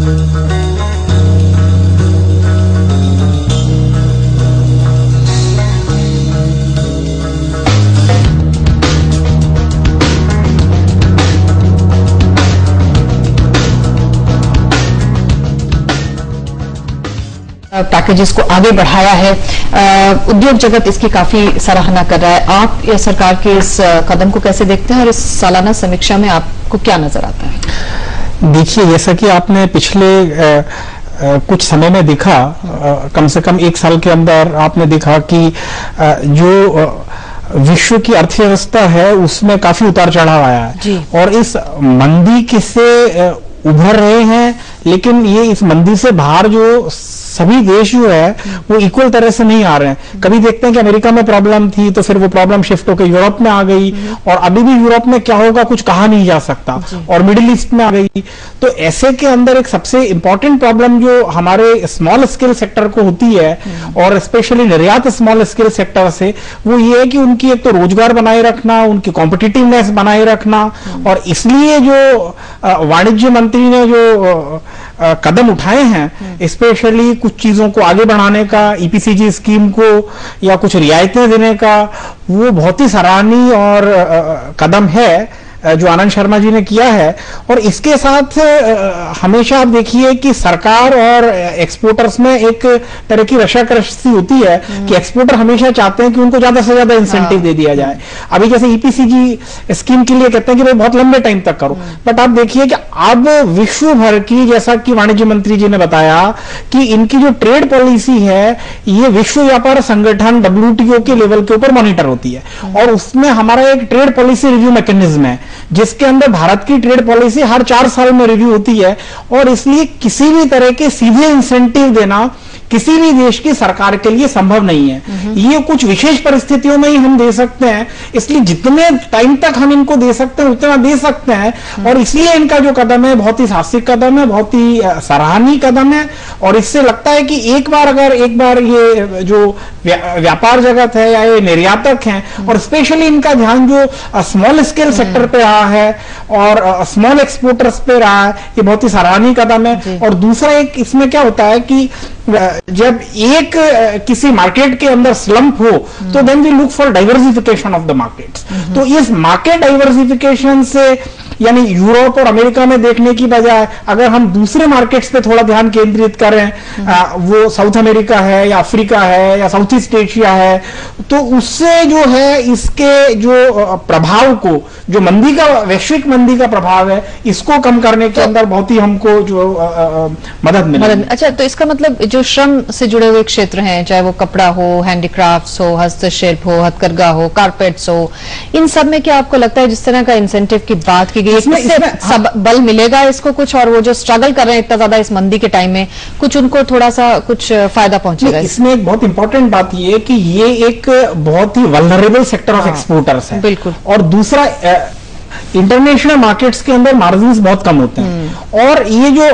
Packages को आगे बढ़ाया है, उद्योग जगत इसकी काफी सराहना कर रहा है। आप या सरकार के इस कदम को कैसे देखते हैं और इस सालाना समीक्षा में आपको क्या नजर आता है? देखिए, जैसा कि आपने पिछले कुछ समय में देखा, कम से कम एक साल के अंदर आपने देखा कि जो विश्व की अर्थव्यवस्था है उसमें काफी उतार चढ़ाव आया है और इस मंदी से उभर रहे हैं, लेकिन ये इस मंदी से बाहर जो सभी देश जो है वो इक्वल तरह से नहीं आ रहे हैं। कभी देखते हैं कि अमेरिका में प्रॉब्लम थी तो फिर वो प्रॉब्लम शिफ्ट होकर यूरोप में आ गई और अभी भी यूरोप में क्या होगा कुछ कहा नहीं जा सकता, और मिडिल ईस्ट में आ गई। तो ऐसे के अंदर एक सबसे इंपॉर्टेंट प्रॉब्लम जो हमारे स्मॉल स्केल सेक्टर को होती है और स्पेशली निर्यात स्मॉल स्केल सेक्टर से, वो ये है कि उनकी एक तो रोजगार बनाए रखना, उनकी कॉम्पिटिटिवनेस बनाए रखना। और इसलिए जो वाणिज्य मंत्री ने जो कदम उठाए हैं, स्पेशली कुछ चीजों को आगे बढ़ाने का, ईपीसीजी स्कीम को या कुछ रियायतें देने का, वो बहुत ही सराहनीय और कदम है जो आनंद शर्मा जी ने किया है। और इसके साथ हमेशा आप देखिए कि सरकार और एक्सपोर्टर्स में एक तरह की रशाकशी होती है कि एक्सपोर्टर हमेशा चाहते हैं कि उनको ज्यादा से ज्यादा इंसेंटिव दे दिया जाए। अभी जैसे ईपीसीजी स्कीम के लिए कहते हैं कि भाई बहुत लंबे टाइम तक करो, बट आप देखिए कि अब विश्व भर की, जैसा कि वाणिज्य मंत्री जी ने बताया कि इनकी जो ट्रेड पॉलिसी है ये विश्व व्यापार संगठन WTO के लेवल के ऊपर मॉनिटर होती है और उसमें हमारा एक ट्रेड पॉलिसी रिव्यू मैकेनिज्म है जिसके अंदर भारत की ट्रेड पॉलिसी हर 4 साल में रिव्यू होती है। और इसलिए किसी भी तरह के सीधे इंसेंटिव देना किसी भी देश की सरकार के लिए संभव नहीं है। ये कुछ विशेष परिस्थितियों में ही हम दे सकते हैं, इसलिए जितने टाइम तक हम इनको दे सकते हैं उतना दे सकते हैं। और इसलिए इनका जो कदम है बहुत ही साहसिक कदम है, बहुत ही सराहनीय कदम है। और इससे लगता है कि एक बार ये जो व्यापार जगत है या ये निर्यातक हैं, और स्पेशली इनका ध्यान जो स्मॉल स्केल सेक्टर पे रहा है और स्मॉल एक्सपोर्टर्स पे रहा है, ये बहुत ही सराहनीय कदम है। और दूसरा एक इसमें क्या होता है कि जब एक किसी मार्केट के अंदर स्लंप हो तो then we look for diversification of the markets. तो इस मार्केट डाइवर्सिफिकेशन से यानी यूरोप और अमेरिका में देखने की बजाय अगर हम दूसरे मार्केट्स पे थोड़ा ध्यान केंद्रित करें, वो साउथ अमेरिका है या अफ्रीका है या साउथ ईस्ट एशिया है, तो उससे जो है इसके जो प्रभाव को, जो मंदी का, वैश्विक मंदी का प्रभाव है, इसको कम करने के अंदर बहुत ही हमको जो मदद मिलेगी। अच्छा, तो इसका मतलब जो श्रम से जुड़े हुए क्षेत्र हैं, चाहे वो कपड़ा हो, हैंडीक्राफ्ट्स हो, हस्तशिल्प हो, हथकरघा हो, कारपेट्स हो, इन सब में क्या आपको लगता है जिस तरह का इंसेंटिव की बात की गई इससे सब बल मिलेगा इसको कुछ, और वो जो स्ट्रगल कर रहे हैं इतना ज्यादा इस मंदी के टाइम में, कुछ उनको थोड़ा सा कुछ फायदा पहुंचेगा? इसमें एक बहुत इंपॉर्टेंट बात ये है कि ये एक बहुत ही वल्नरेबल सेक्टर ऑफ एक्सपोर्टर्स है। बिल्कुल। और दूसरा, इंटरनेशनल मार्केट्स के अंदर मार्जिन्स बहुत कम होते हैं और ये जो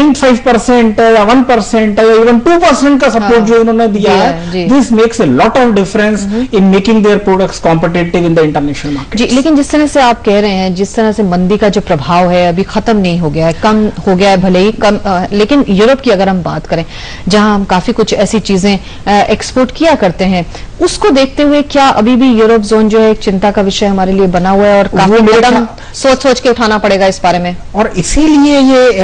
0.5% या 1% या इवन 2% का सपोर्ट जो इन्होंने दिया है, this makes a lot of difference in making their products competitive in the international market. जी, लेकिन जिस तरह से आप कह रहे हैं, जिस तरह से मंदी का जो प्रभाव है अभी खत्म नहीं हो गया है, कम हो गया है भले ही कम, लेकिन यूरोप की अगर हम बात करें जहां हम काफी कुछ ऐसी चीजें एक्सपोर्ट किया करते हैं, उसको देखते हुए क्या अभी भी यूरोप जोन जो है एक चिंता का विषय हमारे लिए बना हुआ है और काफी कदम सोच के उठाना पड़ेगा इस बारे में? और इसीलिए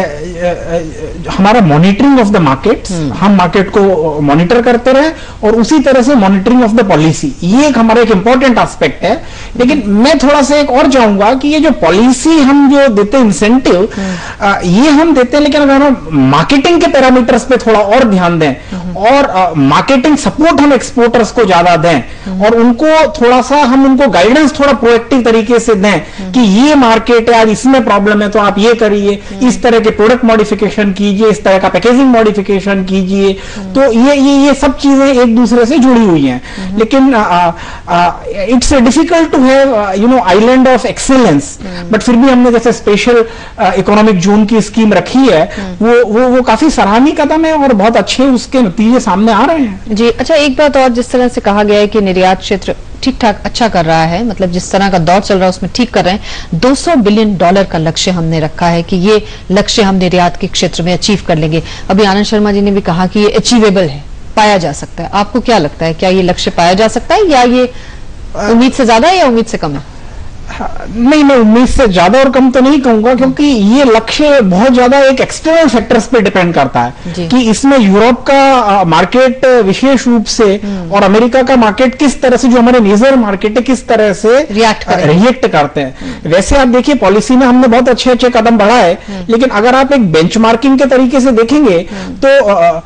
ये हमारा मॉनिटरिंग ऑफ द मार्केट्स, हम मार्केट को मॉनिटर करते रहे और उसी तरह से मॉनिटरिंग ऑफ द पॉलिसी, ये एक हमारा एक इंपॉर्टेंट एस्पेक्ट है। लेकिन मैं थोड़ा सा एक और चाहूंगा कि ये जो पॉलिसी हम जो देते हैं इंसेंटिव, ये हम देते हैं, लेकिन अगर हम मार्केटिंग के पैरामीटर्स पे थोड़ा और ध्यान दें और मार्केटिंग सपोर्ट हम एक्सपोर्टर्स को ज्यादा दें और उनको थोड़ा सा हम उनको गाइडेंस थोड़ा प्रोएक्टिव तरीके से दें कि ये मार्केट है, आज इसमें प्रॉब्लम है तो आप ये करिए, इस तरह के प्रोडक्ट मॉडिफिकेशन कीजिए, इस तरह का पैकेजिंग मॉडिफिकेशन कीजिए, तो ये सब चीजें एक दूसरे से जुड़ी हुई हैं। लेकिन it's difficult to have island of excellence, but फिर भी हमने जैसे स्पेशल इकोनॉमिक जोन की स्कीम रखी है, वो काफी सराहनीय कदम है और बहुत अच्छे उसके नतीजे सामने आ रहे हैं। जी, अच्छा, एक बात और, जिस तरह से कहा गया है कि निर्यात क्षेत्र ठीक ठाक अच्छा कर रहा है, मतलब जिस तरह का दौर चल रहा है उसमें ठीक कर रहे हैं। $200 बिलियन का लक्ष्य हमने रखा है कि ये लक्ष्य हम निर्यात के क्षेत्र में अचीव कर लेंगे। अभी आनंद शर्मा जी ने भी कहा कि ये अचीवेबल है, पाया जा सकता है। आपको क्या लगता है, क्या ये लक्ष्य पाया जा सकता है, या ये उम्मीद से ज्यादा है या उम्मीद से कम है? नहीं, मैं उम्मीद से ज्यादा और कम तो नहीं कहूंगा, क्योंकि ये लक्ष्य बहुत ज्यादा एक एक्सटर्नल फैक्टर्स पे डिपेंड करता है कि इसमें यूरोप का मार्केट विशेष रूप से और अमेरिका का मार्केट किस तरह से, जो हमारे मेजर मार्केट है, किस तरह से रिएक्ट करते हैं। वैसे आप देखिए, पॉलिसी में हमने बहुत अच्छे अच्छे कदम बढ़ाए, लेकिन अगर आप एक बेंचमार्किंग के तरीके से देखेंगे तो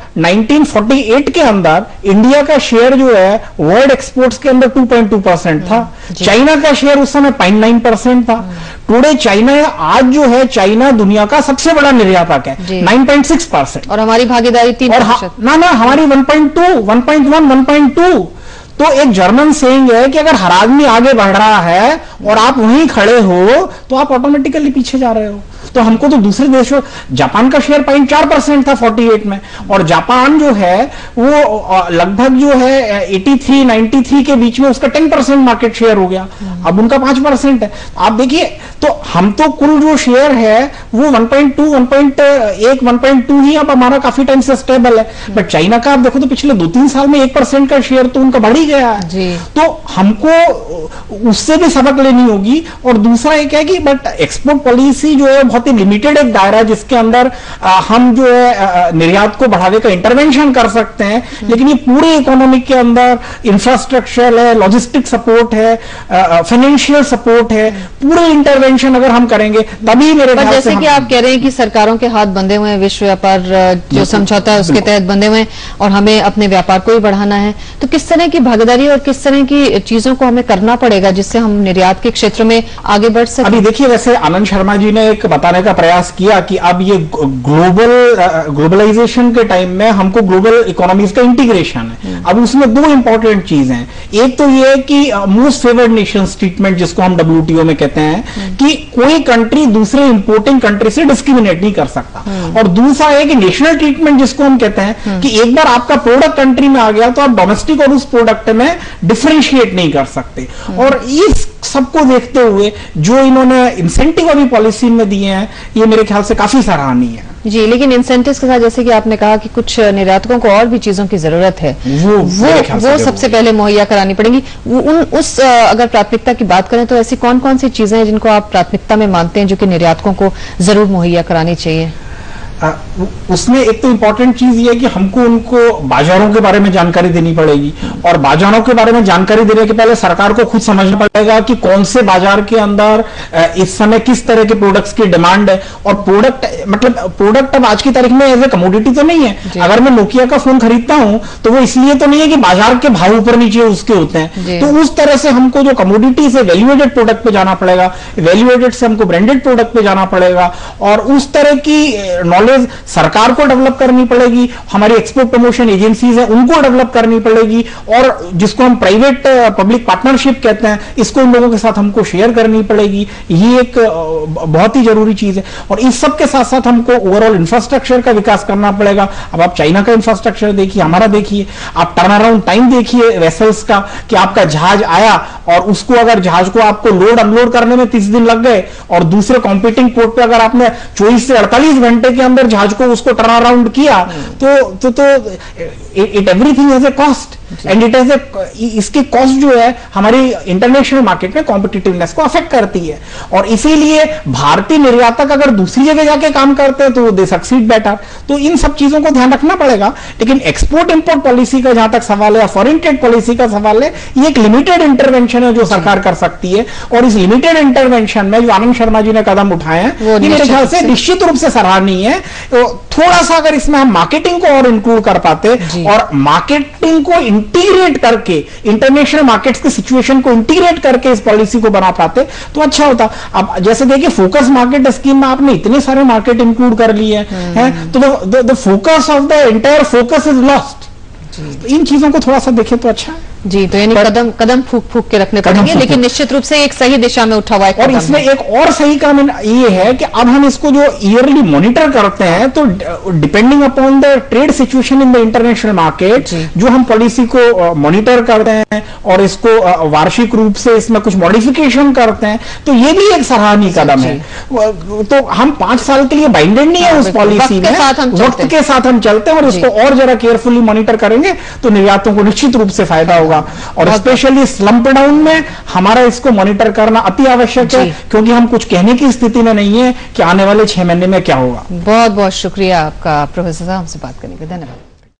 1948 के अंदर इंडिया का शेयर जो है वर्ल्ड एक्सपोर्ट्स के अंदर 2.2% था। चाइना का शेयर उस समय 0.9% था। टुडे चाइना आज जो है, चाइना दुनिया का सबसे बड़ा निर्यातक है, 9.6%, और हमारी भागीदारी 3%। ना हमारी 1.2, 1.1, 1.2। तो एक जर्मन सेइंग है कि अगर हर आदमी आगे बढ़ रहा है और आप वहीं खड़े हो तो आप ऑटोमेटिकली पीछे जा रहे हो। तो हमको तो दूसरे देशों, जापान का शेयर 0.4% था 48 में, और जापान जो है वो लगभग जो है 83, 93 के बीच में उसका 10% मार्केट शेयर हो गया। अब उनका 5% है। आप देखिए, तो हम तो कुल जो शेयर है वो 1.2, 1.1, 1.2 ही अब हमारा काफी टाइम से स्टेबल है। बट चाइना का आप देखो तो पिछले 2-3 साल में 1% का शेयर तो उनका बढ़ ही गया है। तो हमको उससे भी सबक लेनी होगी। और दूसरा एक है कि बट एक्सपोर्ट पॉलिसी जो है बहुत ही लिमिटेड एक दायरा है, जिसके अंदर हम जो है निर्यात को बढ़ावे का इंटरवेंशन कर सकते हैं, लेकिन ये पूरे इकोनॉमी के अंदर इंफ्रास्ट्रक्चर है, लॉजिस्टिक सपोर्ट है, फाइनेंशियल सपोर्ट है, पूरे इंटरवेंशन अगर हम करेंगे तभी मेरे ख्याल से। जैसे कि आप कह रहे हैं कि सरकारों के हाथ बंधे हुए हैं, विश्व व्यापार जो समझौता है उसके तहत बंधे हुए हैं, और हमें अपने व्यापार को भी बढ़ाना है, तो किस तरह की भागीदारी और किस तरह की चीजों को हमें करना पड़ेगा जिससे हम निर्यात के क्षेत्र में आगे बढ़ सकें? अभी देखिए, वैसे आनंद शर्मा जी ने एक बताने का प्रयास किया कि अब ये ग्लोबलाइजेशन के टाइम में हमको ग्लोबल इकोनॉमीज का इंटीग्रेशन है। अब उसमें दो इंपॉर्टेंट चीज हैं। एक तो ये है कि मोस्ट फेवर्ड नेशंस ट्रीटमेंट, जिसको हम WTO में कहते हैं, कि कोई कंट्री दूसरे इंपोर्टिंग कंट्री से डिस्क्रिमिनेट नहीं कर सकता। और दूसरा है कि नेशनल ट्रीटमेंट, जिसको हम कहते हैं कि एक बार आपका प्रोडक्ट कंट्री में आ गया तो आप डोमेस्टिक और उस प्रोडक्ट में डिफरेंशिएट नहीं कर सकते। और इस सबको देखते हुए जो इन्होंने इंसेंटिव अभी पॉलिसी में दिए हैं, ये मेरे ख्याल से काफी सराहनीय है। जी, लेकिन इंसेंटिव्स के साथ जैसे कि आपने कहा कि कुछ निर्यातकों को और भी चीजों की जरूरत है, वो सबसे पहले मुहैया करानी पड़ेगी। उस अगर प्राथमिकता की बात करें तो ऐसी कौन कौन सी चीजें हैं जिनको आप प्राथमिकता में मानते हैं जो कि निर्यातकों को जरूर मुहैया करानी चाहिए? उसमें एक तो इंपॉर्टेंट चीज ये है कि हमको उनको बाजारों के बारे में जानकारी देनी पड़ेगी, और बाजारों के बारे में जानकारी देने के पहले सरकार को खुद समझना पड़ेगा कि कौन से बाजार के अंदर इस समय किस तरह के प्रोडक्ट्स की डिमांड है। और प्रोडक्ट अब आज की तारीख में एज ए कमोडिटी तो नहीं है। अगर मैं नोकिया का फोन खरीदता हूं तो वो इसलिए तो नहीं है कि बाजार के भाव ऊपर नीचे उसके होते हैं। तो उस तरह से हमको जो कमोडिटी से वैल्यूएडेड प्रोडक्ट पे जाना पड़ेगा, वैल्यूएडेड से हमको ब्रांडेड प्रोडक्ट पे जाना पड़ेगा, और उस तरह की नॉलेज सरकार को डेवलप करनी पड़ेगी। हमारी एक्सपोर्ट प्रमोशन एजेंसीज है उनको डेवलप करनी पड़ेगी, और जिसको हम प्राइवेट पब्लिक पार्टनरशिप कहते हैं, इसको इन लोगों के साथ हमको शेयर करनी पड़ेगी। ये एक बहुत ही जरूरी चीज है। और इस सब के साथ साथ हमको ओवरऑल इंफ्रास्ट्रक्चर का विकास करना पड़ेगा। अब आप चाइना का इंफ्रास्ट्रक्चर देखिए, हमारा देखिए, आप टर्न अराउंड टाइम देखिए वेसल्स का, कि आपका जहाज आया और उसको अगर जहाज को आपको लोड अनलोड करने में 30 दिन लग गए, और दूसरे कॉम्पिटिंग पोर्ट पे अगर आपने 24 से 48 घंटे के अंदर जहाज को उसको टर्न अराउंड किया, तो it everything has a cost, and it has इसकी कॉस्ट जो है हमारी इंटरनेशनल मार्केट में कॉम्पिटिटिवनेस को अफेक्ट करती है। और इसीलिए भारतीय निर्यातक अगर दूसरी जगह जाके काम करते हैं तो दे सक्सीड बेटर। तो इन सब चीजों को ध्यान रखना पड़ेगा। लेकिन एक्सपोर्ट इंपोर्ट पॉलिसी का जहां तक सवाल है, या फॉरेन ट्रेड पॉलिसी का सवाल है, ये एक लिमिटेड इंटरवेंशन है जो सरकार कर सकती है। और इस लिमिटेड इंटरवेंशन में जो आनंद शर्मा जी ने कदम उठाए हैं, ये मेरे ख्याल से निश्चित रूप से सराहनीय है। तो थोड़ा सा अगर इसमें हम मार्केटिंग को और इंक्लूड कर पाते, और मार्केटिंग को इंटीग्रेट करके, इंटरनेशनल मार्केट्स की सिचुएशन को इंटीग्रेट करके इस पॉलिसी को बना पाते तो अच्छा होता। अब जैसे देखिए, फोकस मार्केट स्कीम में आपने इतने सारे मार्केट इंक्लूड कर लिए हैं, तो the focus of the entire focus is lost. इन चीजों को थोड़ा सा देखें तो अच्छा है। जी, तो यानी कदम कदम फूक फूक के रखने पड़ेंगे, लेकिन निश्चित रूप से एक सही दिशा में उठा हुआ है। और इसमें एक और सही काम ये है कि अब हम इसको जो ईयरली मॉनिटर करते हैं, तो depending upon the trade situation in the international market, जो हम पॉलिसी को मॉनिटर करते हैं और इसको वार्षिक रूप से इसमें कुछ मॉडिफिकेशन करते हैं, तो ये भी एक सराहनीय कदम है। तो हम 5 साल के लिए बाइंडेड नहीं है उस पॉलिसी में, वक्त के साथ हम चलते हैं और इसको और जरा केयरफुली मॉनिटर करेंगे तो निर्यातों को निश्चित रूप से फायदा होगा। और स्पेशली स्लम्प डाउन में हमारा इसको मॉनिटर करना अति आवश्यक है, क्योंकि हम कुछ कहने की स्थिति में नहीं है कि आने वाले 6 महीने में क्या होगा। बहुत बहुत शुक्रिया आपका प्रोफेसर साहब, हमसे बात करने के लिए धन्यवाद।